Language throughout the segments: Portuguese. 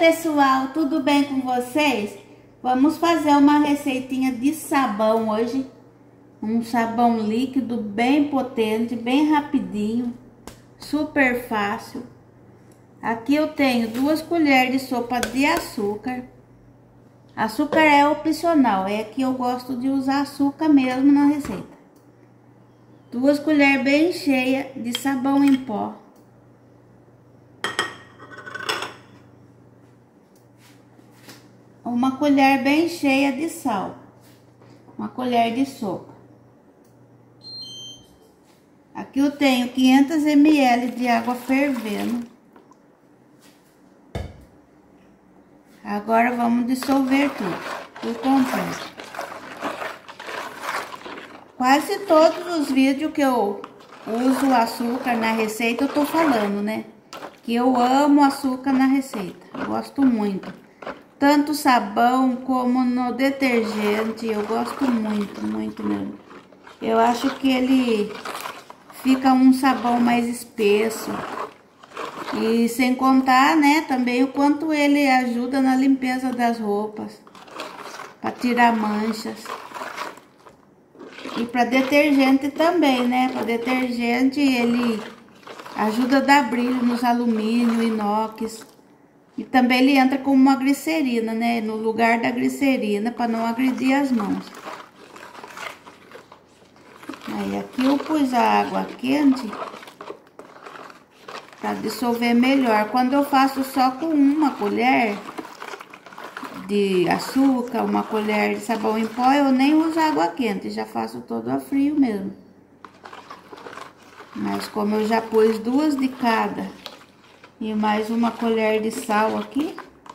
pessoal, tudo bem com vocês? Vamos fazer uma receitinha de sabão hoje. Um sabão líquido bem potente, bem rapidinho, super fácil. Aqui eu tenho 2 colheres de sopa de açúcar. Açúcar é opcional, é que eu gosto de usar açúcar mesmo na receita. 2 colheres bem cheias de sabão em pó. Uma colher bem cheia de sal, uma colher de sopa. Aqui eu tenho 500 ml de água fervendo. Agora vamos dissolver tudo completo. Quase todos os vídeos que eu uso açúcar na receita eu tô falando, né? Que eu amo açúcar na receita, eu gosto muito. Tanto sabão como no detergente, eu gosto muito, muito mesmo. Eu acho que ele fica um sabão mais espesso. E sem contar, né, também o quanto ele ajuda na limpeza das roupas, para tirar manchas. E para detergente também, né? Para detergente ele ajuda a dar brilho nos alumínio, inox. E também ele entra como uma glicerina, né? No lugar da glicerina, para não agredir as mãos. Aí aqui eu pus a água quente para dissolver melhor. Quando eu faço só com uma colher de açúcar, uma colher de sabão em pó, eu nem uso água quente, já faço todo a frio mesmo. Mas como eu já pus 2 de cada e mais uma colher de sal aqui,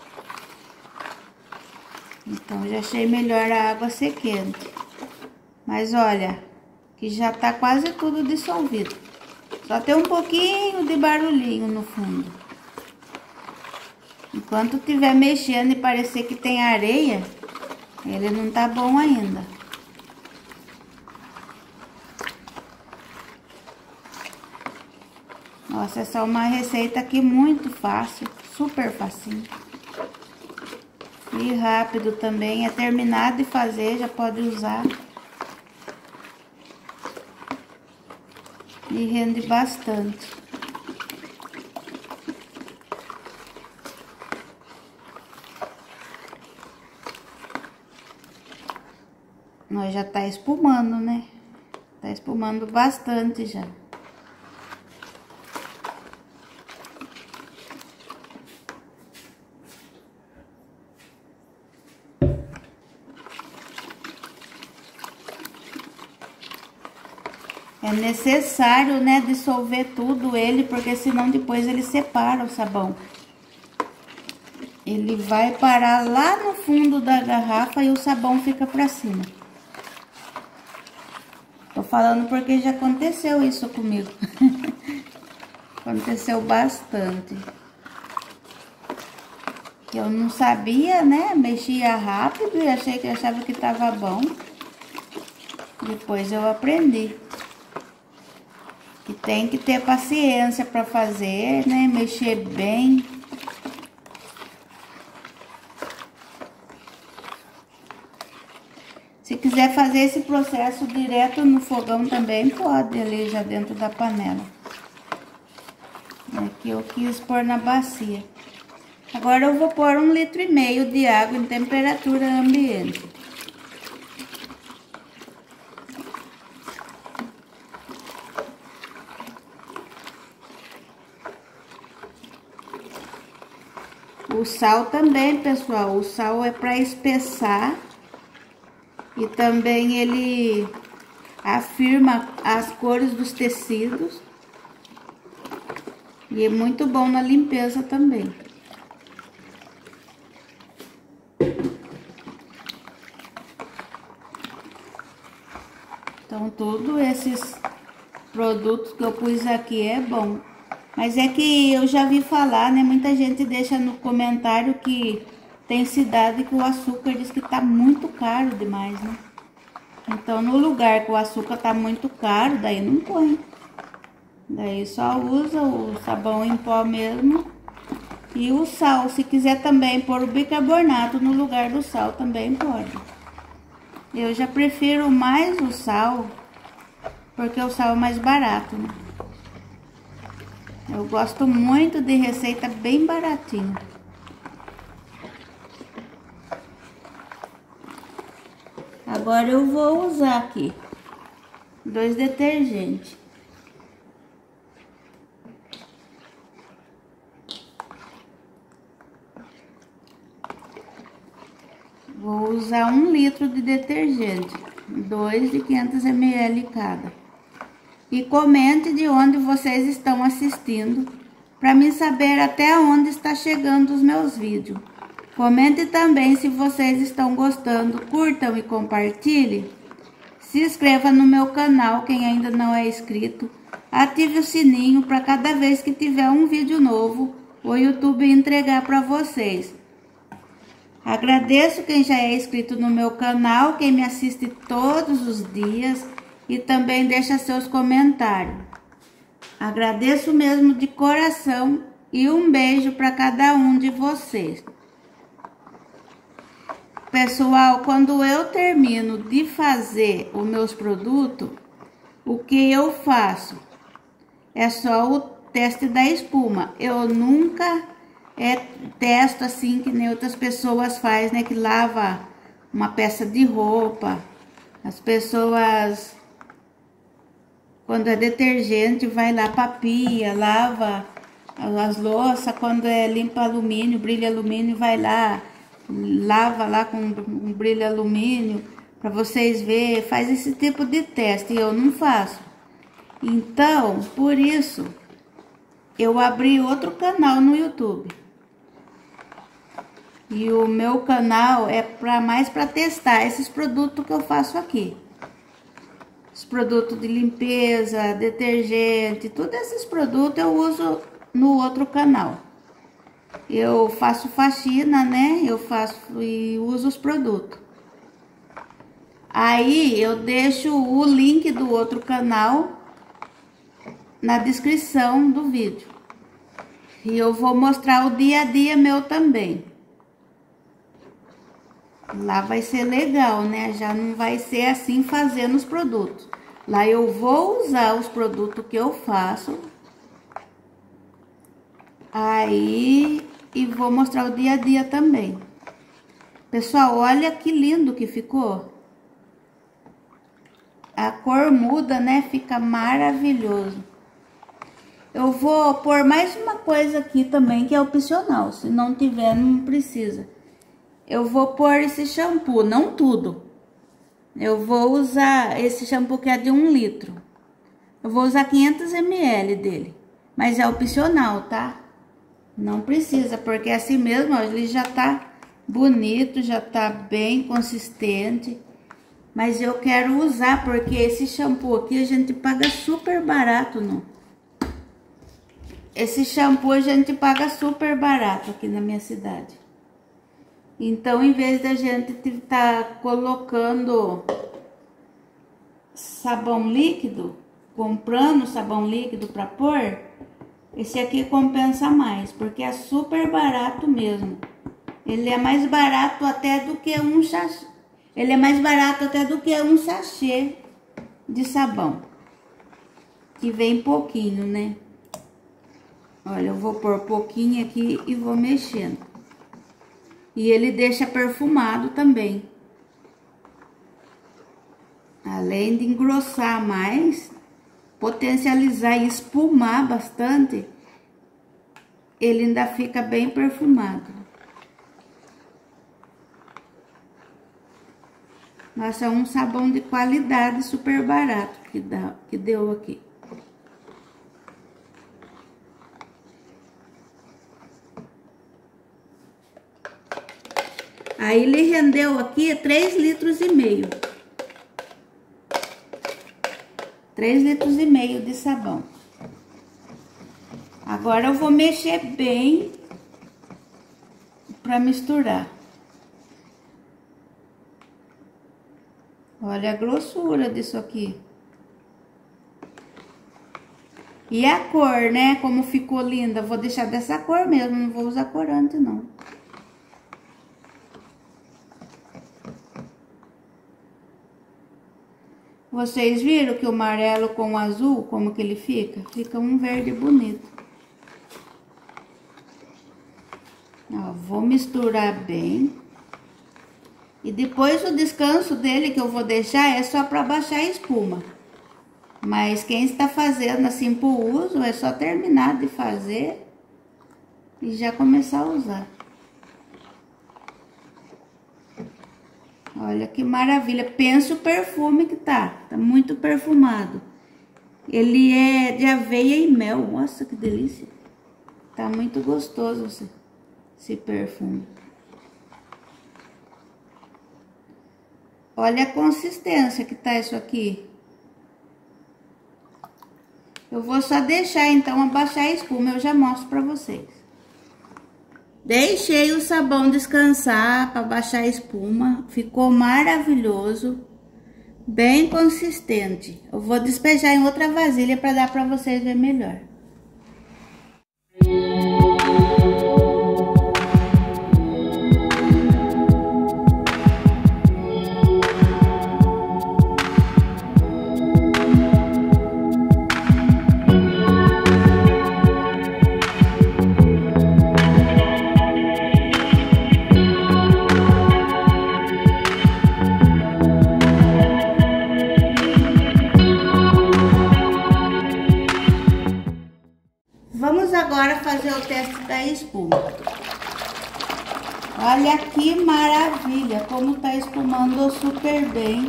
então já achei melhor a água ser quente. Mas olha, que já tá quase tudo dissolvido. Só tem um pouquinho de barulhinho no fundo. Enquanto tiver mexendo e parecer que tem areia, ele não tá bom ainda. Nossa, essa é uma receita aqui muito fácil, super facinho. E rápido também, é terminar de fazer, já pode usar. E rende bastante. Nós já tá espumando, né? Tá espumando bastante já. É necessário, né, dissolver tudo ele, porque senão depois ele separa o sabão. Ele vai parar lá no fundo da garrafa e o sabão fica pra cima. Tô falando porque já aconteceu isso comigo. Aconteceu bastante. Eu não sabia, né, mexia rápido e achava que tava bom. Depois eu aprendi que tem que ter paciência para fazer, né? Mexer bem. Se quiser fazer esse processo direto no fogão também pode, ali já dentro da panela. Aqui eu quis pôr na bacia. Agora eu vou pôr 1,5 litro de água em temperatura ambiente. O sal também, pessoal, o sal é para espessar e também ele afirma as cores dos tecidos e é muito bom na limpeza também. Então, todos esses produtos que eu pus aqui é bom. Mas é que eu já vi falar, né? Muita gente deixa no comentário que tem cidade que o açúcar diz que tá muito caro demais, né? Então, no lugar que o açúcar tá muito caro, daí não põe. Daí só usa o sabão em pó mesmo E o sal, se quiser também pôr o bicarbonato no lugar do sal, também pode. Eu já prefiro mais o sal, porque o sal é mais barato, né? Eu gosto muito de receita bem baratinha. Agora eu vou usar aqui 2 detergentes. Vou usar 1 litro de detergente, 2 de 500 ml cada. E comente de onde vocês estão assistindo, para me saber até onde está chegando os meus vídeos. Comente também se vocês estão gostando, curtam e compartilhem. Se inscreva no meu canal, quem ainda não é inscrito. Ative o sininho para cada vez que tiver um vídeo novo, o YouTube entregar para vocês. Agradeço quem já é inscrito no meu canal, quem me assiste todos os dias e também deixa seus comentários. Agradeço mesmo de coração e um beijo para cada um de vocês. Pessoal, quando eu termino de fazer os meus produtos, o que eu faço é só o teste da espuma. Eu nunca testo assim que nem outras pessoas fazem, né? Que lava uma peça de roupa. As pessoas, quando é detergente, vai lá pra pia, lava as louças. Quando é limpa alumínio, brilha alumínio, vai lá, lava lá com um brilho alumínio, para vocês verem. Faz esse tipo de teste e eu não faço. Então, por isso, eu abri outro canal no YouTube. E o meu canal é mais para testar esses produtos que eu faço aqui. Os produtos de limpeza, detergente, todos esses produtos eu uso no outro canal. Eu faço faxina, né? Eu faço e uso os produtos. Aí eu deixo o link do outro canal na descrição do vídeo. E eu vou mostrar o dia a dia meu também. Lá vai ser legal, né? Já não vai ser assim fazendo os produtos. Lá eu vou usar os produtos que eu faço. Aí, e vou mostrar o dia a dia também. Pessoal, olha que lindo que ficou. A cor muda, né? Fica maravilhoso. Eu vou pôr mais uma coisa aqui também, que é opcional. Se não tiver, não precisa. Eu vou pôr esse shampoo, não tudo. Eu vou usar esse shampoo que é de 1 litro. Eu vou usar 500 ml dele. Mas é opcional, tá? Não precisa, porque assim mesmo, ó, ele já tá bonito, já tá bem consistente. Mas eu quero usar, porque esse shampoo aqui a gente paga super barato, não? Esse shampoo a gente paga super barato aqui na minha cidade. Então, em vez da gente estar colocando sabão líquido, comprando sabão líquido para pôr, esse aqui compensa mais, porque é super barato mesmo. Ele é mais barato até do que um sachê. Ele é mais barato até do que um sachê de sabão, que vem pouquinho, né? Olha, eu vou pôr pouquinho aqui e vou mexendo. E ele deixa perfumado também. Além de engrossar mais, potencializar e espumar bastante, ele ainda fica bem perfumado. Nossa, é um sabão de qualidade super barato que deu aqui. Aí ele rendeu aqui 3,5 litros. 3,5 litros de sabão. Agora eu vou mexer bem para misturar. Olha a grossura disso aqui. E a cor, né? Como ficou linda. Vou deixar dessa cor mesmo, não vou usar corante, não. Vocês viram que o amarelo com o azul, como que ele fica? Fica um verde bonito. Ó, vou misturar bem. E depois o descanso dele que eu vou deixar é só para baixar a espuma. Mas quem está fazendo assim pro uso, é só terminar de fazer e já começar a usar. Olha que maravilha. Pensa o perfume que tá muito perfumado. Ele é de aveia e mel. Nossa, que delícia. Tá muito gostoso esse perfume. Olha a consistência que tá isso aqui. Eu vou só deixar então abaixar a espuma, eu já mostro pra vocês. Deixei o sabão descansar para baixar a espuma, ficou maravilhoso, bem consistente. Eu vou despejar em outra vasilha para dar para vocês ver melhor. Vamos agora fazer o teste da espuma. Olha que maravilha, como tá espumando super bem.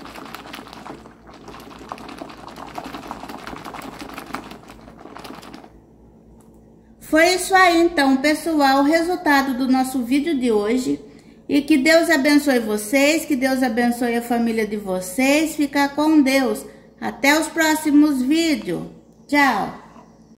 Foi isso aí então, pessoal, o resultado do nosso vídeo de hoje. E que Deus abençoe vocês, que Deus abençoe a família de vocês. Fica com Deus. Até os próximos vídeos. Tchau!